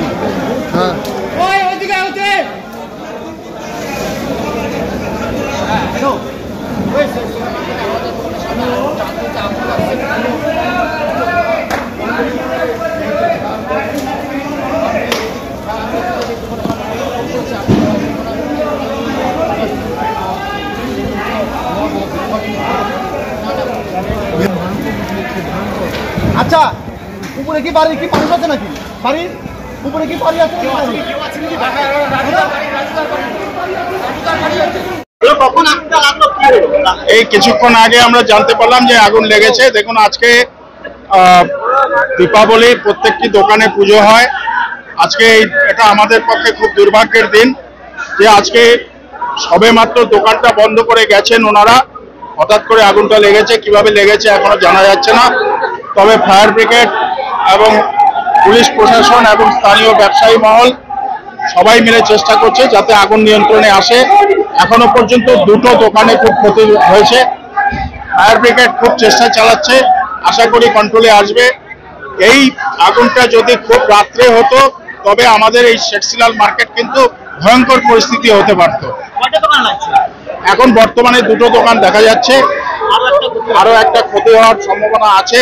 হ্যাঁ আচ্ছা, উপরে কি বাড়ি কি মানুষ আছে নাকি? বাড়ির উপরে কি বাড়ি আছে? এই কিছুক্ষণ আগে আমরা জানতে পারলাম যে আগুন লেগেছে। দেখুন, আজকে দীপাবলি, প্রত্যেকটি দোকানে পুজো হয়। আজকে এটা আমাদের পক্ষে খুব দুর্ভাগ্যের দিন যে আজকে সবেমাত্র দোকানটা বন্ধ করে গেছেন ওনারা, হঠাৎ করে আগুনটা লেগেছে। কিভাবে লেগেছে এখনো জানা যাচ্ছে না। তবে ফায়ার ব্রিগেড এবং পুলিশ প্রশাসন এবং স্থানীয় ব্যবসায়ী মহল সবাই মিলে চেষ্টা করছে যাতে আগুন নিয়ন্ত্রণে আসে। এখনো পর্যন্ত দুটো দোকানে খুব ক্ষতি হয়েছে। ফায়ার ব্রিগেড খুব চেষ্টা চালাচ্ছে, আশা করি কন্ট্রোলে আসবে। এই আগুনটা যদি খুব রাত্রে হতো তবে আমাদের এই শেখশিলাল মার্কেট কিন্তু ভয়ঙ্কর পরিস্থিতি হতে পারত। এখন বর্তমানে দুটো দোকান দেখা যাচ্ছে, আরো একটা ক্ষতি হওয়ার সম্ভাবনা আছে।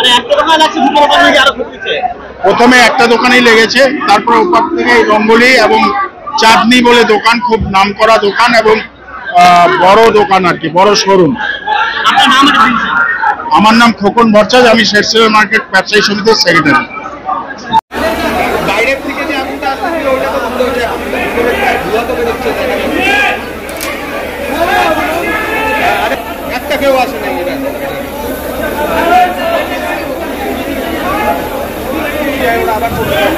প্রথমে একটা দোকানেই লেগেছে, তারপর উপর থেকে রঙ্গোলি এবং চাঁদনি বলে দোকান, খুব নামকরা দোকান এবং বড় দোকান আর কি, বড় শোরুম। আমার নাম খোকন ভট্টাচ, আমি শেখশিলাল মার্কেট ব্যবসায়ী সমিতির সেক্রেটারি। বাইরের থেকে যে আগুনটা আসছিল ওটা তো বন্ধ হয়েছে, ধোঁয়া তো বেরোচ্ছে, একটা কেউ আসে নাই। আবার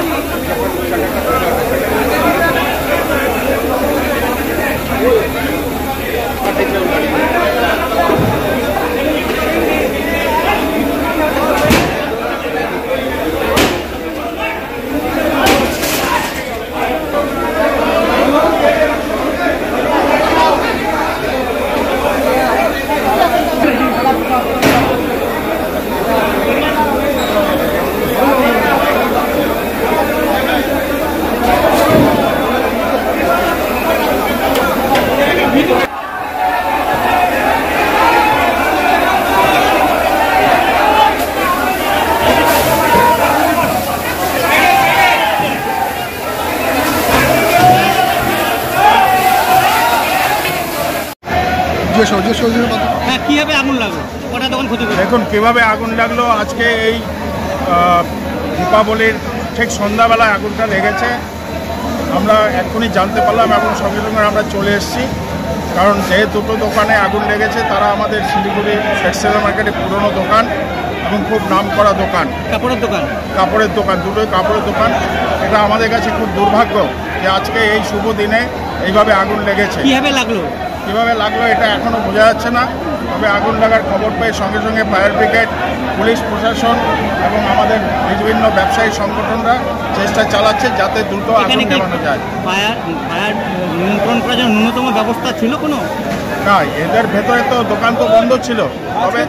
কিভাবে আগুন লাগলো, কটা দোকান ক্ষতি করলো? দেখুন কিভাবে আগুন লাগলো। আজকে এই দীপাবলির ঠিক সন্ধ্যাবেলায় আগুনটা লেগেছে। আমরা এক্ষুনি জানতে পারলাম এবং সঙ্গে সঙ্গে আমরা চলে এসেছি। কারণ যে দুটো দোকানে আগুন লেগেছে তারা আমাদের শিলিগুড়ি শেখশিলাল মার্কেটে পুরনো দোকান এবং খুব নামকরা দোকান, কাপড়ের দোকান, দুটোই কাপড়ের দোকান। এটা আমাদের কাছে খুব দুর্ভাগ্য যে আজকে এই শুভ দিনে এইভাবে আগুন লেগেছে। কিভাবে লাগলো এটা এখনো বোঝা যাচ্ছে না। তবে আগুন লাগার খবর পেয়ে সঙ্গে সঙ্গে ফায়ার ব্রিগেড, পুলিশ প্রশাসন এবং আমাদের বিভিন্ন ব্যবসায়ী সংগঠনরা চেষ্টা চালাচ্ছে যাতে দ্রুত আগুন নেভানো যায়। ফায়ার নিয়ন্ত্রণ করার জন্য ন্যূনতম ব্যবস্থা ছিল কোনো? না, এদের ভেতরে তো দোকান তো বন্ধ ছিল। তবে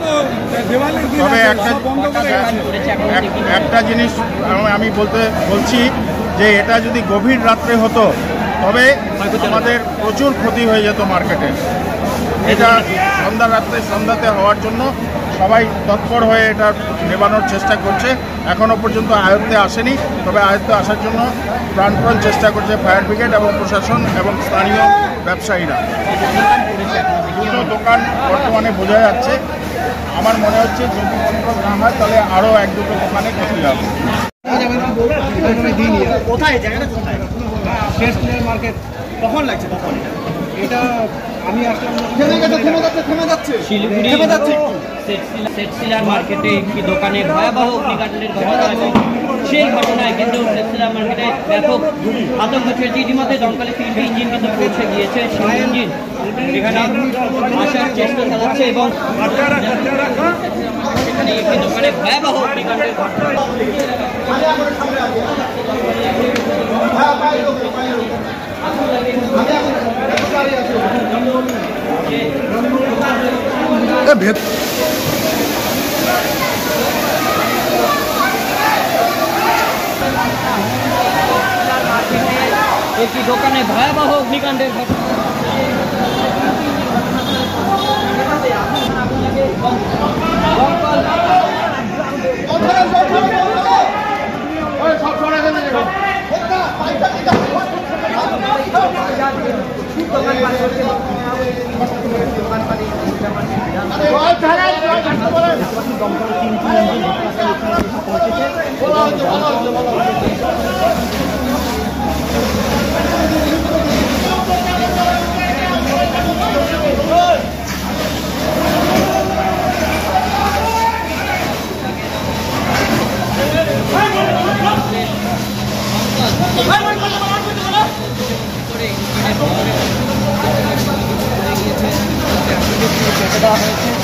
একটা জিনিস আমি বলছি যে এটা যদি গভীর রাত্রে হতো তবে আমাদের প্রচুর ক্ষতি হয়ে যেত মার্কেটে। এটা সন্ধ্যাতে হওয়ার জন্য সবাই তৎপর হয়ে এটা নেবানোর চেষ্টা করছে। এখনও পর্যন্ত আয়ত্তে আসেনি, তবে আয়ত্তে আসার জন্য প্রাণপণ চেষ্টা করছে ফায়ার ব্রিগেড এবং প্রশাসন এবং স্থানীয় ব্যবসায়ীরা। দুটো দোকান বর্তমানে বোঝা যাচ্ছে। আমার মনে হচ্ছে যদি কন্ট্রোল না হয় তাহলে আরও এক দুটো দোকানে ক্ষতি হবে। কোথায় জায়গাটা কোথায়? শেখশিলাল মার্কেট। কখন লাগছে? কখন এটা আমি আসলাম, থেমে যাচ্ছে শিলিগুড়ি শেখশিলাল মার্কেটে একটি দোকানে ভয়াবহ অগ্নিকাণ্ডের ঘটনা এবং সেই ঘটনায় কিন্তু শেখশিলাল মার্কেটে ব্যাপক আতঙ্ক চলছে। ইতিমধ্যে দমকলের 3টি ইঞ্জিন কিন্তু পৌঁছে গিয়েছে। সেই ইঞ্জিন এখানে আসার চেষ্টা চালাচ্ছে এবং সেখানে একটি দোকানে ভয়াবহ অগ্নিকাণ্ডের ঘটনা। একটি দোকানে ভয়াবহ অগ্নিকাণ্ডের ঘটনা। দেওয়া হয়েছে।